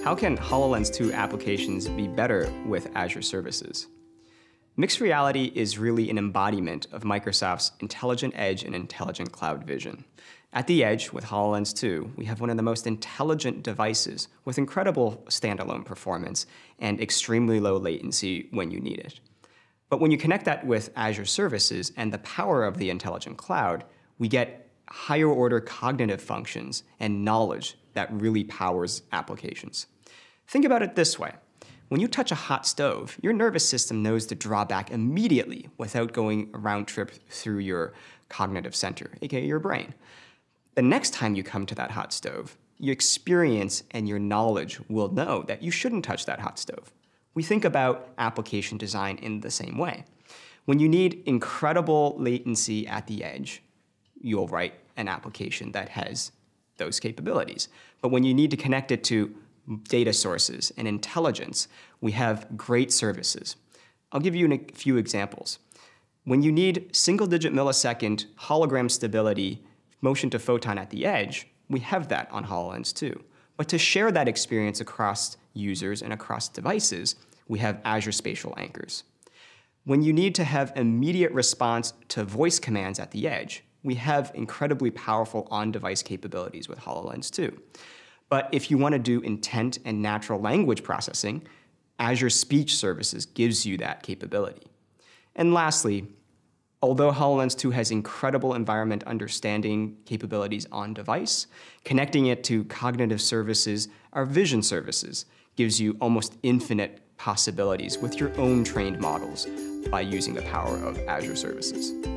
How can HoloLens 2 applications be better with Azure Services? Mixed reality is really an embodiment of Microsoft's intelligent edge and intelligent cloud vision. At the edge, with HoloLens 2, we have one of the most intelligent devices with incredible standalone performance and extremely low latency when you need it. But when you connect that with Azure Services and the power of the intelligent cloud, we get higher order cognitive functions and knowledge that really powers applications. Think about it this way. When you touch a hot stove, your nervous system knows to draw back immediately without going a round trip through your cognitive center, aka your brain. The next time you come to that hot stove, your experience and your knowledge will know that you shouldn't touch that hot stove. We think about application design in the same way. When you need incredible latency at the edge, you'll write an application that has those capabilities. But when you need to connect it to data sources and intelligence, we have great services. I'll give you a few examples. When you need single-digit millisecond hologram stability, motion to photon at the edge, we have that on HoloLens 2. But to share that experience across users and across devices, we have Azure Spatial Anchors. When you need to have immediate response to voice commands at the edge, we have incredibly powerful on-device capabilities with HoloLens 2. But if you want to do intent and natural language processing, Azure Speech Services gives you that capability. And lastly, although HoloLens 2 has incredible environment understanding capabilities on device, connecting it to cognitive services, our vision services, gives you almost infinite possibilities with your own trained models by using the power of Azure Services.